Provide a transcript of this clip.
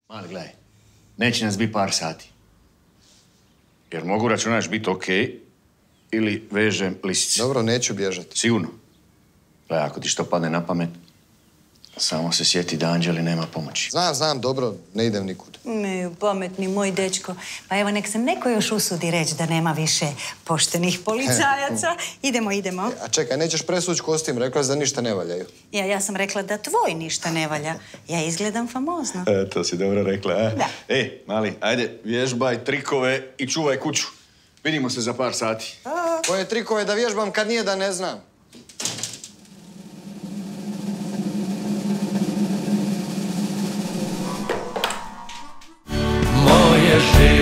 Mali, gledaj, neće nas biti par sati. Jer mogu računaš biti okej ili vežem lisice. Dobro, neću bježati. Sigurno. Gledaj, ako ti što padne na pamet, samo se sjeti da Anđeli nema pomoći. Znam, dobro, ne idem nikud. Ne, pametni moj dečko. Pa evo, nek se neko još usudi reći da nema više poštenih policajaca. Idemo. A čekaj, nećeš presući kostim, rekla si da ništa ne valjaju. Ja sam rekla da tvoj ništa ne valja. Ja izgledam famozno. To si dobro rekla, a? Da. Mali, ajde, vježbaj trikove i čuvaj kuću. Vidimo se za par sati. Koje trikove da vježbam kad nije da ne znam? Moje